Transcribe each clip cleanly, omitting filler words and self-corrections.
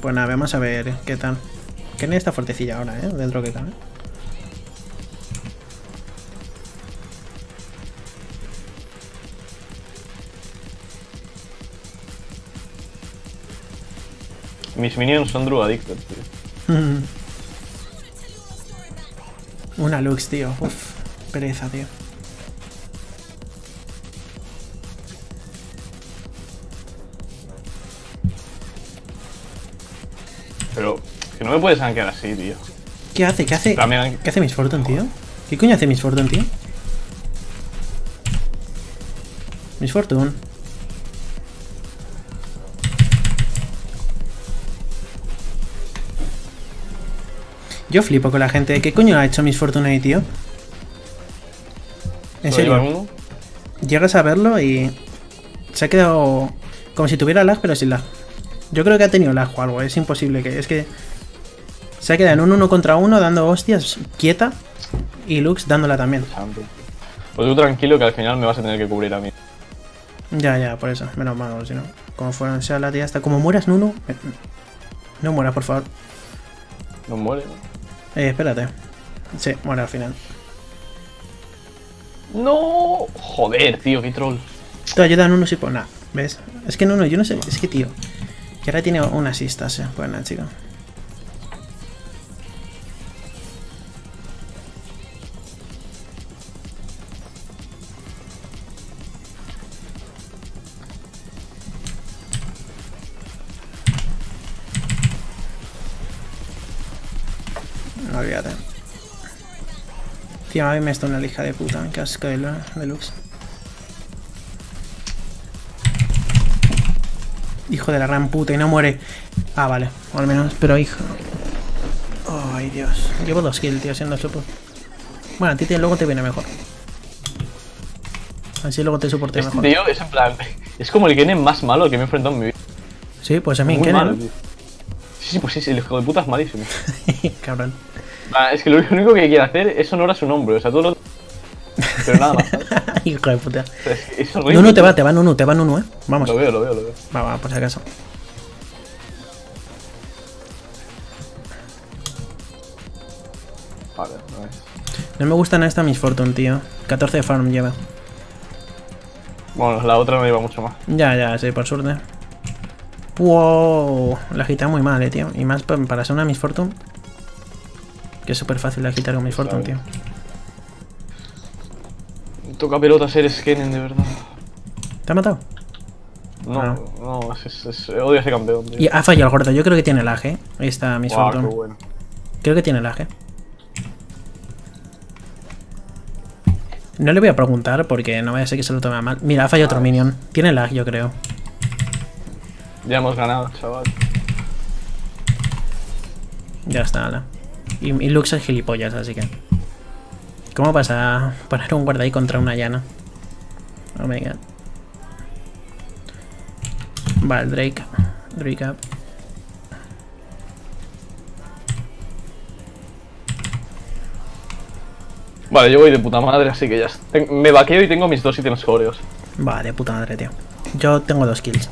Pues nada, vamos a ver qué tal. Kenny está fuertecilla ahora, dentro que cabe. Mis minions son drogadictos, tío. Una Lux, tío. Uf, pereza, tío. Pero que no me puedes gankear así, tío. ¿Qué hace? ¿Qué hace? También... ¿Qué hace Miss Fortune, tío? ¿Qué coño hace Miss Fortune, tío? Miss Fortune. Yo flipo con la gente. ¿Qué coño ha hecho Miss Fortune ahí, tío? ¿En serio? Llegas a verlo y... se ha quedado como si tuviera lag, pero sin lag. Yo creo que ha tenido lag o algo. Es imposible que... Es que... se ha quedado en un 1 contra 1 dando hostias quieta. Y Lux dándola también. Pues tú tranquilo que al final me vas a tener que cubrir a mí. Ya, por eso. Menos mal, si no. Como fuera, sea la tía hasta... Como mueras, Nunu. No mueras, por favor. No muere, ¿no? Espérate. Sí, muere al final. No, joder, tío, qué troll. Tú ayuda a Nunu si por nada. ¿Ves? Es que Nunu, yo no sé. Es que, tío. Que ahora tiene una asistas, pues nada, chico. No olvídate. Tío, a mí me está una lija de puta. Qué asco de Lux. Hijo de la gran puta y no muere. Ah, vale. O al menos, pero hijo. Ay, Dios. Llevo 2 kills, tío, siendo support. Bueno, a ti luego te viene mejor. Así luego te soporte mejor. Tío, es en plan... es como el Kennen más malo que me he enfrentado en mi vida. Sí, pues a mí muy Kennen, malo, ¿no? tío. Sí, pues sí, el hijo de puta es malísimo. Cabrón. Es que lo único que quiere hacer es honor a su nombre, o sea, todo lo... pero nada más, ¿sabes? Hijo de puta. Es horrible. Nunu te va Nunu, Vamos. Lo veo. Va, por si acaso. Vale, no es. No me gusta nada esta Miss Fortune, tío. 14 de farm lleva. Bueno, la otra no lleva mucho más. Ya, sí, por suerte. Wow, la agita muy mal, tío. Y más para ser una Miss Fortune. Que es súper fácil de agitar con Miss Fortune, tío. Toca pelota ser Kennen, de verdad. ¿Te ha matado? No, odio a ese campeón, tío. Y ha fallado el gordo. Yo creo que tiene lag, Ahí está Miss Fortune. Qué bueno. Creo que tiene lag, No le voy a preguntar porque no vaya a ser que se lo tome a mal. Mira, ha fallado otro minion. Tiene lag, yo creo. Ya hemos ganado, chaval. Ya está, ala. Y Lux es gilipollas, así que... ¿Cómo vas a poner un guarda ahí contra una llana? Oh my god. Vale, Drake. Drake up. Vale, yo voy de puta madre, así que ya está. Me vaqueo y tengo mis 2 ítems óreos. Va, de puta madre, tío. Yo tengo 2 kills.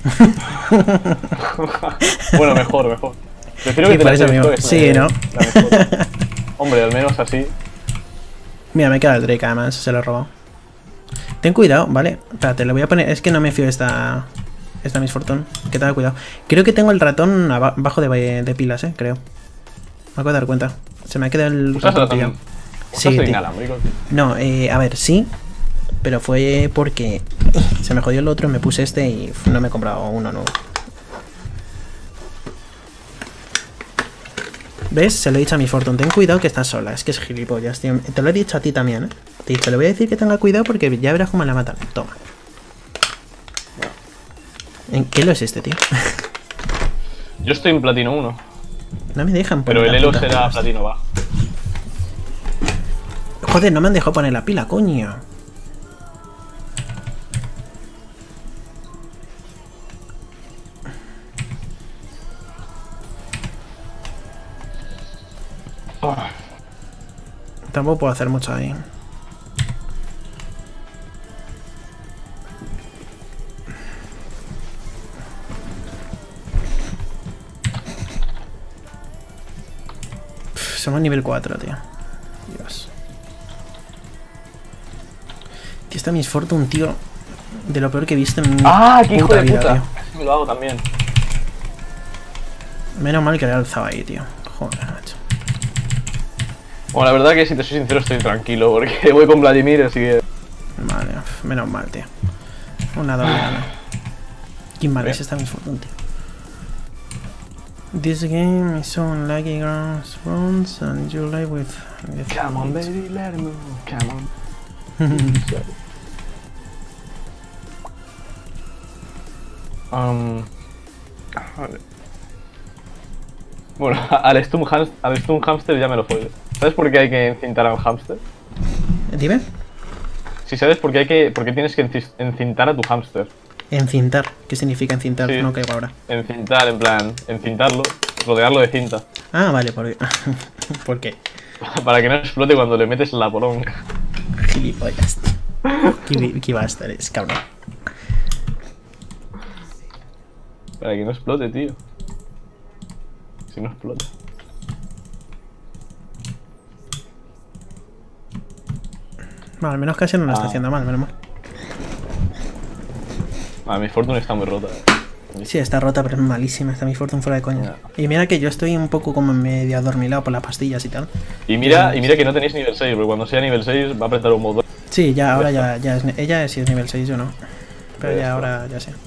Bueno, mejor. Prefiero Sí, que te por eso mismo. Sí, ¿no? Hombre, al menos así. Mira, me queda el Drake además, se lo he robado. Ten cuidado, ¿vale? Espérate, le voy a poner... Es que no me fío esta Miss Fortune. Que tenga cuidado. Creo que tengo el ratón abajo de pilas, creo. Me acabo de dar cuenta. Se me ha quedado el ratón pillado. Sí, no, a ver, sí. Pero fue porque se me jodió el otro, me puse este y no me he comprado uno nuevo. ¿Ves? Se lo he dicho a mi Fortune. Ten cuidado que estás sola. Es que es gilipollas, tío. Te lo he dicho a ti también, Te he dicho, le voy a decir que tenga cuidado porque ya verás cómo la matan. Toma. ¿En qué lo es este, tío? Yo estoy en platino 1. No me dejan poner. Pero el elo será platino bajo. Joder, no me han dejado poner la pila, coño. Tampoco puedo hacer mucho ahí. Somos nivel 4, tío. Dios. Tío, está Miss Fortune, tío. De lo peor que he visto en mi ¡Qué hijo de vida, puta! tío. Me lo hago también. Menos mal que le he alzado ahí, tío. Joder, macho. Bueno, la verdad que si te soy sincero estoy tranquilo porque voy con Vladimir, así que... Vale, menos mal, tío. Una doble gana. ¿Quién mal es esta Miss Fortune, tío? This game is so unlucky grounds runs and you live with... Come on, baby, let it move. Come on. Vale. Bueno, al Stun Hamster ya me lo follo. ¿Sabes por qué hay que encintar a un hámster? Dime. Si sabes por qué tienes que encintar a tu hámster. Encintar. ¿Qué significa encintar? Sí. No caigo ahora. Encintar, en plan, encintarlo, rodearlo de cinta. Ah, vale, ¿por qué? ¿Por qué? Para que no explote cuando le metes la poronga. Gilipollas. ¿Qué va a estar? Es cabrón. Para que no explote, tío. Si no explota. Bueno, al menos casi no lo está haciendo mal, menos mal. Mi Fortune está muy rota. Sí, está rota, pero es malísima. Está mi Fortune fuera de coña. Y mira que yo estoy un poco como medio adormilado por las pastillas y tal. Y mira que no tenéis nivel 6, porque cuando sea nivel 6 va a apretar un botón. Sí, ya, ahora ya es... Ella sí es nivel 6, yo no. Pero ya ahora ya sé.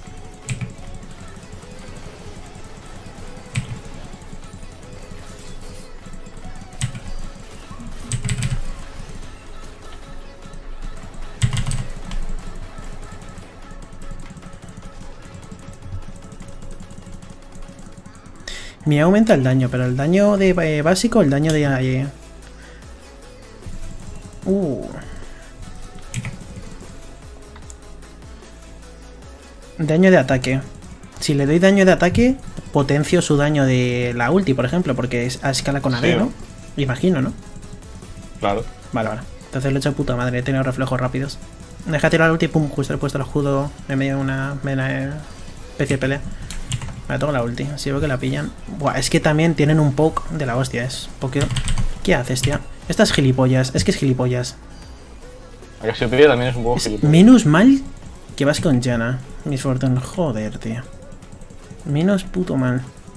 Me aumenta el daño, pero el daño de básico, el daño de... Daño de ataque. Si le doy daño de ataque, potencio su daño de la ulti, por ejemplo, porque es a escala con AD, ¿no? Imagino, ¿no? Claro. Vale. Entonces lo he hecho puta madre, he tenido reflejos rápidos. Deja tirar la ulti, pum, justo he puesto el escudo en medio de una especie de pelea. Me toco la ulti, si veo que la pillan. Buah, es que también tienen un poke de la hostia, es poke. ¿Qué haces, tío? Estas gilipollas, es que es gilipollas. A Cassiopeia también es un poco gilipollas. Menos mal que vas con Janna, Miss Fortune. Joder, tío. Menos puto mal.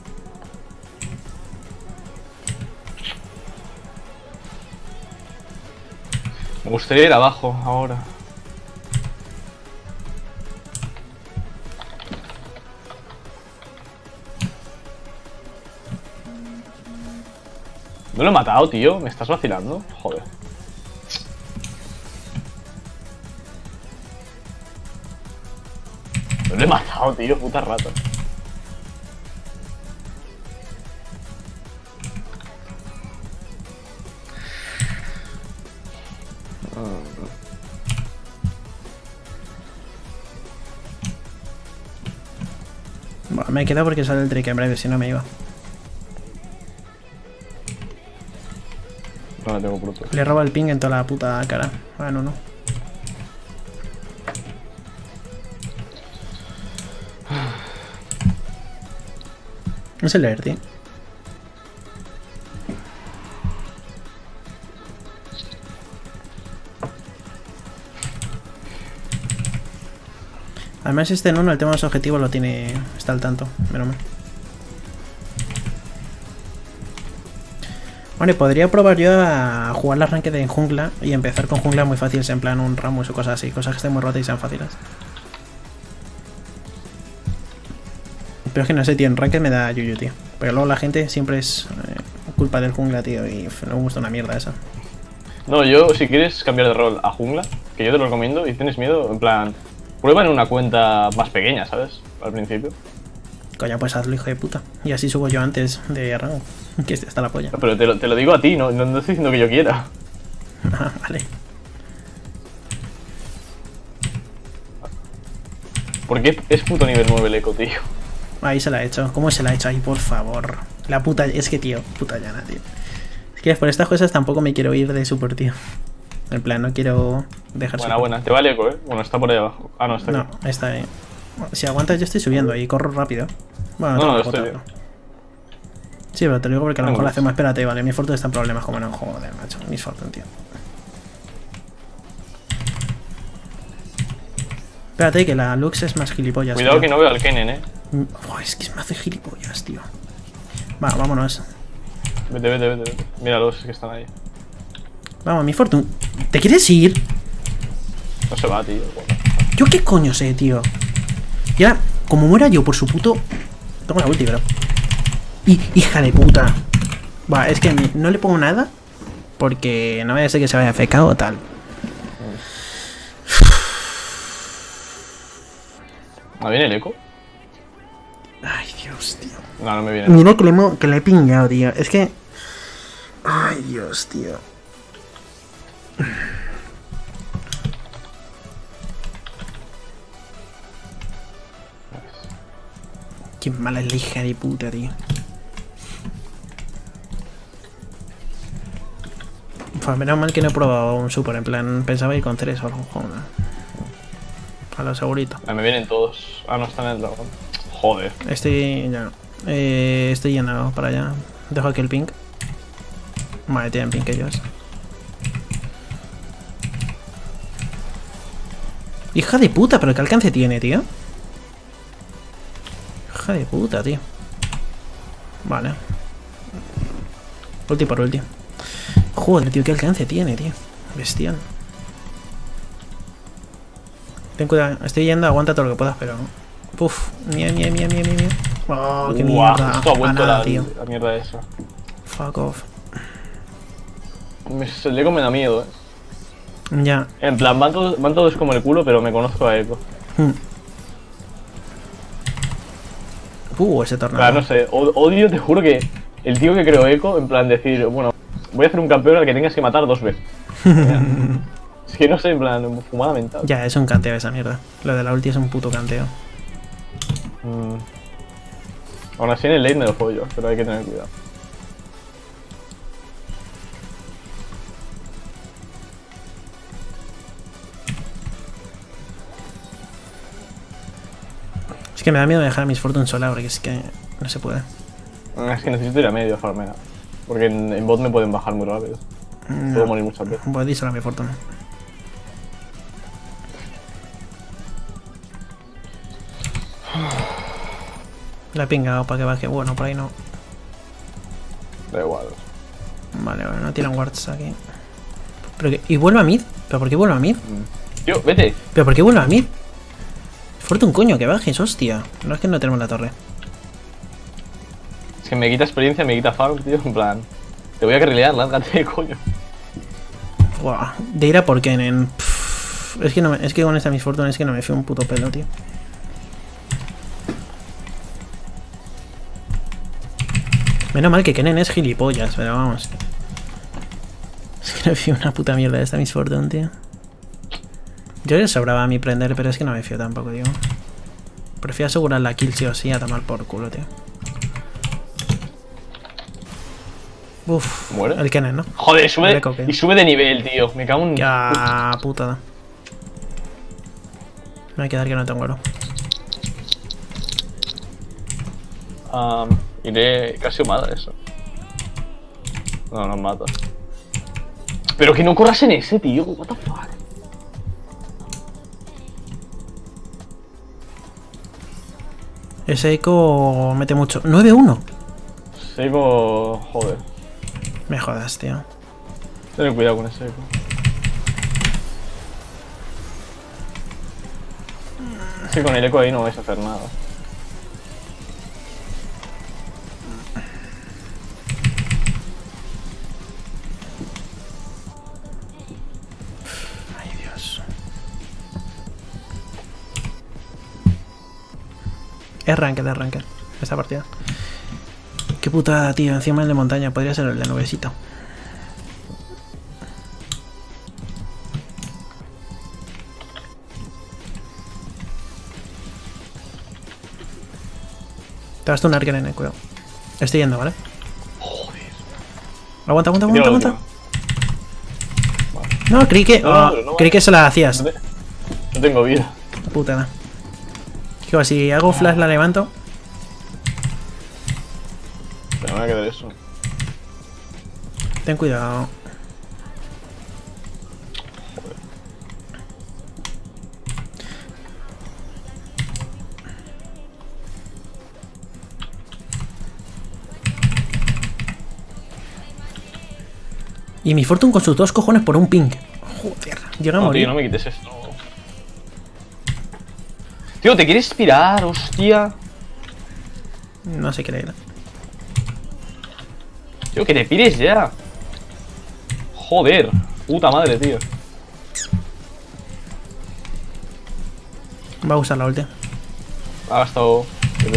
Me gustaría ir abajo ahora. ¿No lo he matado, tío? ¿Me estás vacilando? Joder. No lo he matado, tío, puta rata. Bueno, me he quedado porque sale el Drake en breve, si no me iba. No tengo bruto. Le roba el ping en toda la puta cara. Bueno, no. Es el leer, tío. Además este en uno, el tema de los objetivos lo tiene... Está al tanto, menos mal. Bueno, y podría probar yo a jugar la ranked en jungla y empezar con jungla muy fáciles, en plan un Ramos o cosas así, cosas que estén muy rotas y sean fáciles. Pero es que no sé, tío, en ranked me da yuyu, tío. Pero luego la gente siempre es culpa del jungla, tío, y no me gusta una mierda esa. No, yo si quieres cambiar de rol a jungla, que yo te lo recomiendo, y tienes miedo, en plan, prueba en una cuenta más pequeña, ¿sabes? Al principio. Coño, pues hazlo, hijo de puta. Y así subo yo antes de rango. Que está la polla. Pero te lo digo a ti, no estoy diciendo que yo quiera. Ah, vale. ¿Por qué es puto nivel 9 el eco, tío? Ahí se la he hecho. ¿Cómo se la ha hecho ahí, por favor? La puta... Es que, tío, puta llana, tío. Es que por estas cosas tampoco me quiero ir de super, tío. En plan, no quiero dejar Buena, te vale eco, Bueno, está por ahí abajo. Ah, no, está aquí. No, está ahí. Si aguantas, yo estoy subiendo y corro rápido. Bueno, no, estoy bien. Sí, pero te lo digo porque a lo mejor No, lo hacemos. Espérate, vale. Miss Fortune está en problemas. Como no, joder, macho. Miss Fortune, tío. Espérate, que la Lux es más gilipollas. Cuidado tío. que no veo al Kennen, Es que es más de gilipollas, tío. Va, vámonos. Vete. Míralos que están ahí. Vamos, Miss Fortune. ¿Te quieres ir? No se va, tío. ¿Yo qué coño sé, tío? Y ahora, como muera yo por su puto... Tengo la ulti, bro. Hija de puta. Va, es que no le pongo nada. Porque no vaya a ser que se vaya a FK o tal. ¿No viene el eco? Ay, Dios, tío. No me viene. Mira que le he pingado, tío. Es que... Ay, Dios, tío. Qué mala es la hija de puta, tío. Pues menos mal que no he probado un super. En plan, pensaba ir con 3 o algo. Joder. A lo segurito. Me vienen todos. Ah, no están en el dragón. Joder. Estoy yendo para allá. Dejo aquí el ping. Vale, tienen ping ellos. Hija de puta, pero qué alcance tiene, tío. Hija de puta, tío. Vale. Ulti por ulti. Joder, tío, qué alcance tiene, tío. Bestial. Ten cuidado, estoy yendo, aguanta todo lo que puedas, pero... Uf, mía. Oh, qué mierda. Justo ha vuelto Nada, tío. la mierda esa. Fuck off. El eco me da miedo, Ya. En plan, van todos como el culo, pero me conozco a eco. Ese tornado. Claro, no sé, odio, te juro que el tío que creó eco, en plan decir, bueno, voy a hacer un campeón al que tengas que matar 2 veces. Es que no sé, en plan, fumada mental. Ya, es un canteo esa mierda. Lo de la ulti es un puto canteo. Aún así en el late me lo juego yo, pero hay que tener cuidado. Es que me da miedo dejar a Miss Fortune sola porque es que no se puede. Es que necesito ir a medio a farmear. Porque en bot me pueden bajar muy rápido. Puedo morir muchas veces. Voy a díselo a Miss Fortune. La he pingado para que baje. Bueno, por ahí no. Da igual. Vale, no tiran wards aquí. ¿Y vuelve a mid? ¿Pero por qué vuelve a mid? Tío, vete. ¿Pero por qué vuelve a mid? Fortune, coño, que bajes, hostia. No es que no tenemos la torre. Es que me quita experiencia, me quita farm, tío. En plan, te voy a carrilear, lárgate, coño. Wow. De ir a por Kennen. Es que, es que con esta Miss Fortune es que no me fío un puto pelo, tío. Menos mal que Kennen es gilipollas, pero vamos. Es que no me fío una puta mierda de esta Miss Fortune, tío. Yo le sobraba a mi prender, pero es que no me fío tampoco, tío. Prefiero asegurar la kill sí o sí a tomar por culo, tío. Uf, ¿Muere? el Kennen, ¿no? Joder, sube Coque. y sube de nivel, tío. Me cago en... Ya, putada. Me voy a quedar que no tengo oro. Iré casi humada eso. No, nos mata. Pero que no corras en ese, tío. What the fuck. Ese eco mete mucho. 9-1. Seco... Joder. Me jodas, tío. Ten cuidado con ese eco. Es que con el eco ahí no vais a hacer nada. Ay, Dios. Es ranked. Esta partida. Qué putada, tío. Encima el de montaña. Podría ser el de nubecito. Te vas a tunar, Kennen, cuidado. Estoy yendo, ¿vale? Joder. Aguanta. Tira la última. No, creí que... No, pero no creí que se la hacías. No tengo vida. Putada. Que si hago flash la levanto. Pero me va a quedar eso. Ten cuidado. Y mi Fortune con sus 2 cojones por un ping. Joder, llega a No, morir. tío, no me quites esto. Tío, ¿te quieres pirar, hostia? No sé qué le era. Tío, que te pires ya. Joder, puta madre, tío. Va a usar la ulti. Ha gastado.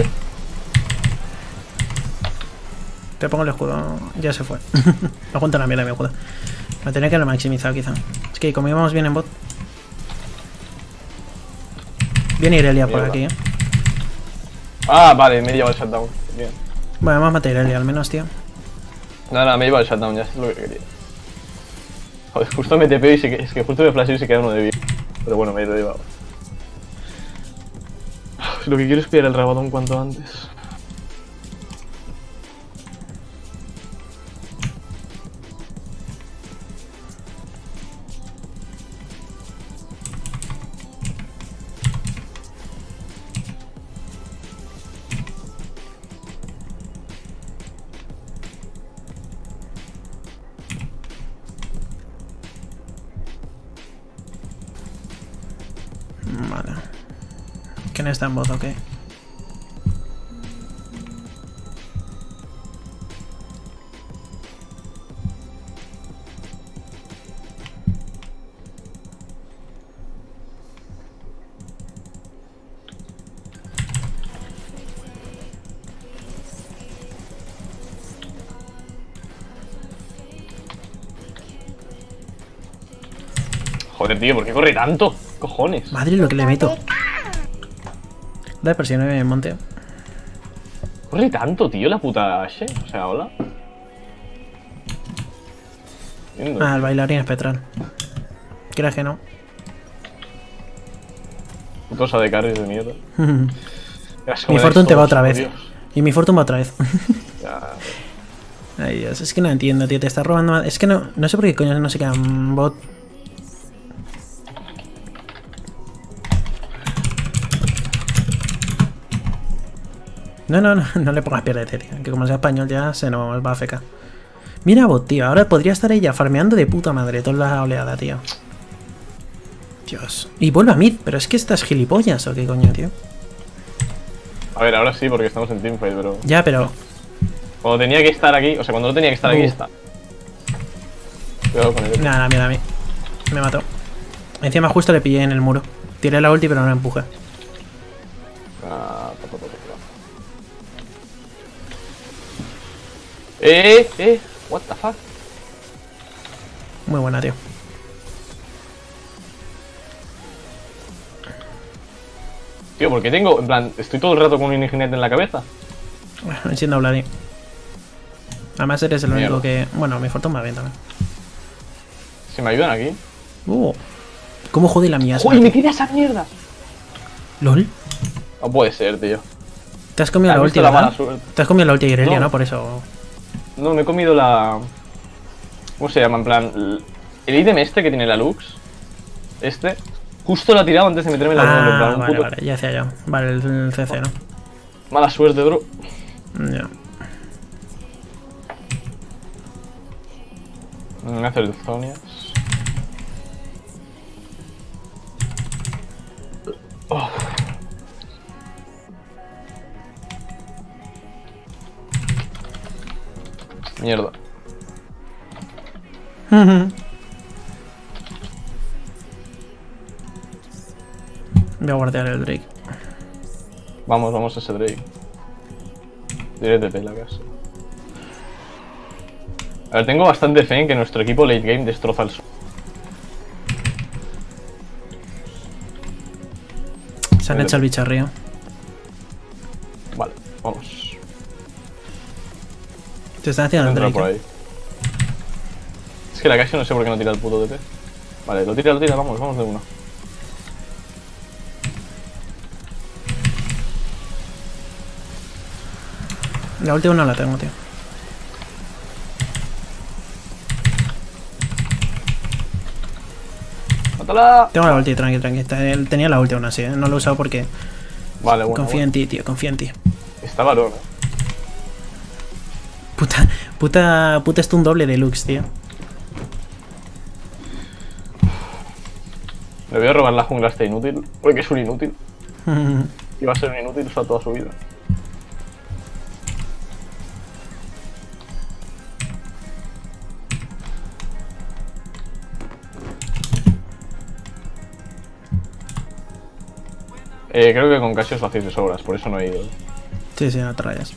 Te pongo el escudo. Ya se fue. No cuenta la mierda mi escudo. Lo tenía que haber maximizado quizá. Es que como íbamos bien en bot. Viene Irelia por Mierda. aquí, Ah, vale, me he llevado el shutdown. Bien. Bueno, vamos a matar a Irelia al menos, tío. Nada, me he llevado el shutdown, ya es lo que quería. Joder, justo me TP y es que justo me flasheo y se queda uno de vida. Pero bueno, me lo he llevado. Lo que quiero es pillar el rabadón cuanto antes. Vale. ¿Quién está en bot? Ok. Joder, tío, ¿por qué corre tanto? Cojones. Madre lo que le meto. Da presión en monte. Corre tanto, tío, la puta Ashe. O sea, hola. Ah, el bailarín espectral. ¿Crees que no? Cosa de carries de mierda. Mi Fortune te va otra vez. Y mi Fortune va otra vez. Ya. Ay, Dios, es que no entiendo, tío. Te está robando. Es que no sé por qué coño no se queda un bot. No le pongas pierdete, tío. Que como sea español ya se nos va a fecar. Mira bot, tío. Ahora podría estar ella farmeando de puta madre toda la oleada, tío. Dios. Y vuelve a mid, pero es que estás gilipollas o qué coño, tío. A ver, ahora sí, porque estamos en teamfight, pero. Ya, pero. Cuando tenía que estar aquí, o sea, cuando no tenía que estar aquí, está. Cuidado con él. Nada, mira a mí. Me mató. Encima justo le pillé en el muro. Tiré la ulti, pero no la empujé. Ah, what the fuck. Muy buena, tío. Tío, ¿por qué tengo, en plan, estoy todo el rato con un ingenete en la cabeza? Bueno, me siento hablar. Además eres el único Mierda. que... Bueno, mi Fortune va bien también. ¿Se me ayudan aquí? ¿Cómo jode la mía? ¡Uy, me tira esa mierda! ¿Lol? No puede ser, tío. Te has comido ¿Has la visto ulti, la ¿verdad? mala suerte? Te has comido la ulti de Irelia, No. ¿no? Por eso... No, me he comido la... ¿Cómo se llama? En plan, el ítem este que tiene la Lux. Este. Justo lo ha tirado antes de meterme la mano. En plan, un vale, puto- vale, ya decía yo. Vale, el CC, ¿no? Mala suerte, bro. Ya. Me hace el Zonias. Oh. Mierda. Voy a guardear el Drake. Vamos a ese Drake. Diré TP la casa. A ver, tengo bastante fe en que nuestro equipo late game destroza el suelo. Se han hecho el bicharrío. Vale, vamos. Te están haciendo el Entra Drake. por ahí. Es que la Casio no sé por qué no tira el puto DP. Vale, lo tira, vamos de uno. La última no la tengo, tío. ¡Mátala! Tengo la ulti, tranqui, tranqui. Tenía la ulti aún así, ¿eh? No lo he usado porque Vale, bueno. confío en ti, tío, confío en ti. Está varón, Puta stun doble deluxe, tío. Le voy a robar la jungla a este inútil, porque es un inútil. Y va a ser un inútil toda su vida. Creo que con Cassius lo hacéis de sobras, por eso no he ido. Sí, no te rayas.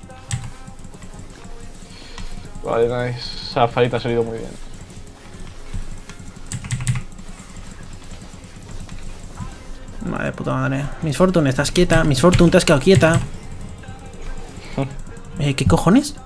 Vale, nice. Esa fight ha salido muy bien. Madre puta madre. Miss Fortune, estás quieta. Miss Fortune, te has quedado quieta. ¿Qué cojones?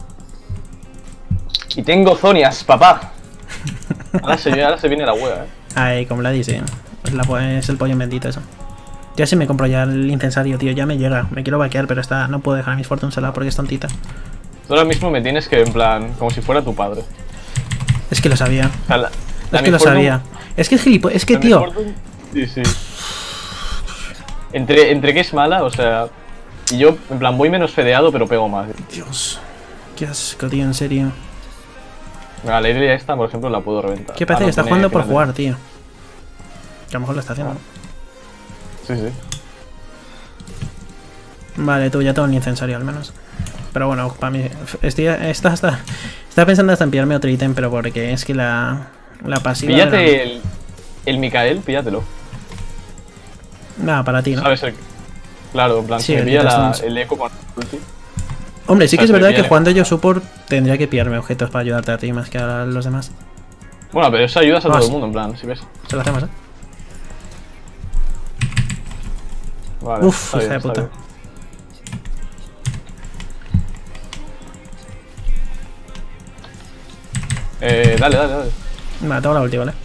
Y tengo zonias, papá. Ahora se viene la hueá, Ay, como la dice. Es el pollo bendito eso. Ya se me compro ya el incensario, tío. Ya me llega. Me quiero vaquear, pero no puedo dejar a Miss Fortune sola porque es tontita. Tú ahora mismo me tienes que, en plan, como si fuera tu padre. Es que lo sabía. O sea, Es que lo sabía. Es que es gilipollas. Es que, tío. Sí, sí. Entre que es mala, o sea. Y yo, en plan, voy menos fedeado, pero pego más. Dios. Qué asco, tío, en serio. La Irelia esta, por ejemplo, la puedo reventar. ¿Qué parece que está jugando por jugar, tío? Que a lo mejor lo está haciendo. Sí, sí. Vale, tú ya tengo el incensario al menos. Pero bueno, para mí. Estaba pensando hasta en pillarme otro ítem, pero porque es que la pasiva. Píllate el Mikael, píllatelo. Nada, para ti, ¿no? ¿Sabes? Claro, en plan, Sí, si me pilla el eco con ulti. Hombre, sí que es verdad que jugando yo support tendría que pillarme objetos para ayudarte a ti más que a los demás. Bueno, pero eso ayudas a todo el mundo, en plan, si ves. Se lo hacemos, Vale, uf, hija de puta. Dale. Vale, tengo la ulti, ¿vale?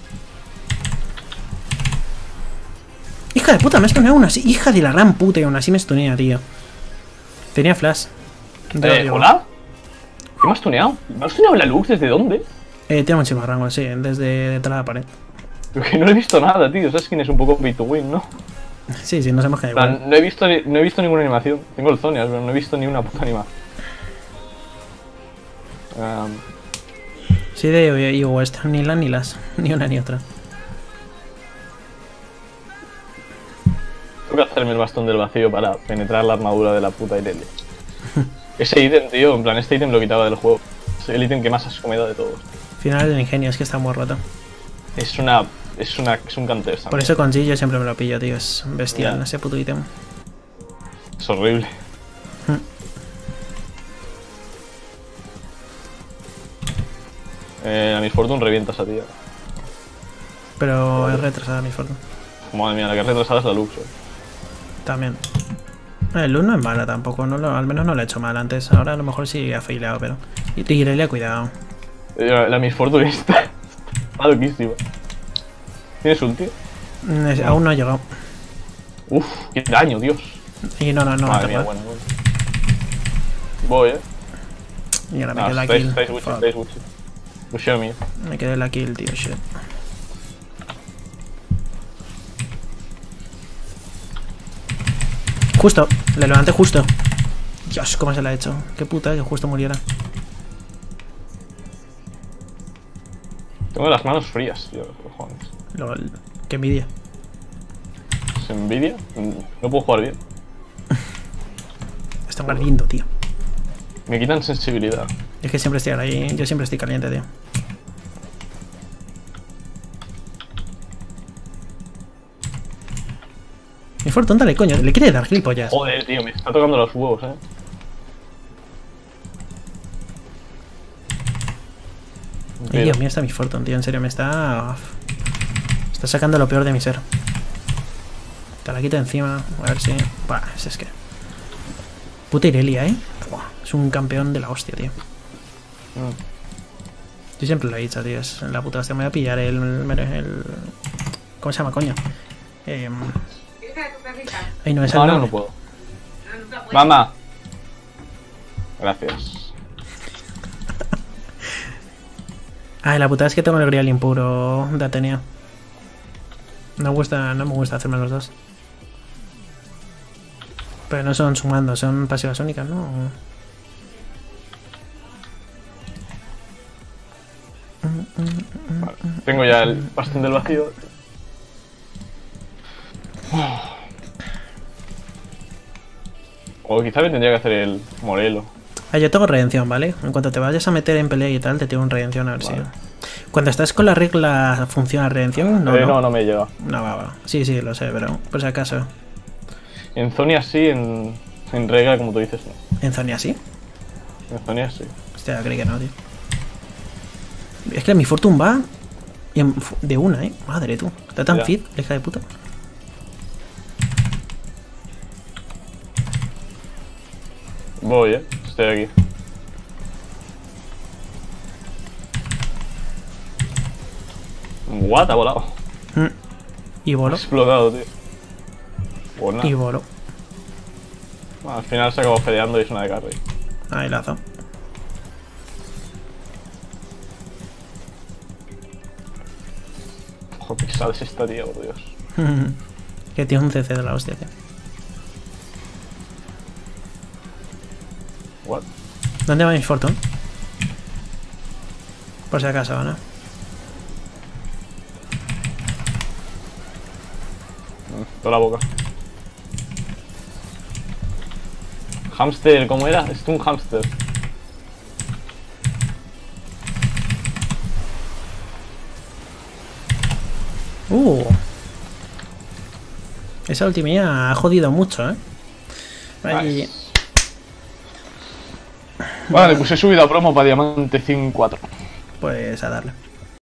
Hija de puta, me estunea aún así. Hija de la gran puta, y aún así me estunea, tío. Tenía flash. ¿Hola? ¿Qué me has tuneado? ¿Me has tuneado la Lux? ¿Desde dónde? Tiene muchísimo rango, sí, desde detrás de la pared. Porque no he visto nada, tío. Sabes quién es un poco pay to win, ¿no? Sí, nos hemos quedado igual. No he visto ninguna animación. Tengo el Zonias, pero no he visto ni una puta animación. Sí, de Eagle West. Ni la ni las. Ni una ni otra. Tengo que hacerme el bastón del vacío para penetrar la armadura de la puta Irelia. Ese ítem, tío, en plan, este ítem lo quitaba del juego. Es el ítem que más asco me da de todos. Final del ingenio, es que está muy roto. Es un counter. Por eso con G yo siempre me lo pillo, tío. Es bestial Yeah. ese puto ítem. Es horrible. A Miss Fortune revienta esa tía. Pero es retrasada mi forma. Madre mía, la que es retrasada es la Lux. También. El Luz no es mala tampoco, al menos no lo he hecho mal antes. Ahora a lo mejor sí ha failado, pero. Y Irelia, cuidado. La Miss Fortune está loquísima. ¿Tienes ulti? Aún no ha llegado. Uf, qué daño, Dios. Y no Madre mía, bueno. Voy, Y ahora me queda la kill. Estáis Gucci. Busheo mío. Me quedé la kill, tío, shit. Justo, le levanté justo. Dios, cómo se la ha hecho. Qué puta, que justo muriera. Tengo las manos frías, tío, cojones. LOL, qué envidia. ¿Se envidia? No puedo jugar bien. Está ardiendo, tío. Me quitan sensibilidad. Es que siempre estoy ahí, yo siempre estoy caliente, tío. Mi Fortune, dale, coño, le quiere dar gilipollas. Joder, tío, me está tocando los huevos, Ay, Dios mío, está mi Fortune, tío, en serio, me está... Está sacando lo peor de mi ser. Te la quito encima, a ver si... Buah, es que... Puta Irelia, Buah, es un campeón de la hostia, tío. Yo siempre lo he dicho, tío, es la puta hostia. Me voy a pillar el... ¿Cómo se llama, coño? Ay, no, es el Ahora no puedo. Mamá. Gracias. Ay, la puta es que tengo el grial impuro de Atenea. No me gusta hacerme los dos. Pero no son sumando, son pasivas únicas, ¿no? Vale, tengo ya el bastón del vacío. O quizá me tendría que hacer el Morelo. Ah, yo tengo redención, ¿vale? En cuanto te vayas a meter en pelea y tal, te tiro un redención a ver Vale. si... Cuando estás con la regla, ¿funciona redención? No, No me llega. No, va. Sí, lo sé, pero por si acaso. En Zonia sí, en regla, como tú dices, no. ¿En Zonia sí? En Zonia sí. Hostia, creí que no, tío. Es que mi Fortune va de una, ¿eh? Madre tú. Está tan Ya. fit, la hija de puta. Voy, estoy aquí. What? Ha volado. Y Ha voló. explotado, tío. Pues nada. Y voló. Bueno, al final se acabó fedeando y es una de carry. Ahí lazo. Ojo, pesada es esta, tío, por Dios. Que tiene un CC de la hostia, tío. What? ¿Dónde va mi Fortune? Por si acaso, ¿no? Toda la boca. Hamster, ¿cómo era? Es un hamster. Esa ultimilla ha jodido mucho, ¿eh? Ahí. Nice. Vale, pues he subido a promo para Diamante 5-4. Pues a darle.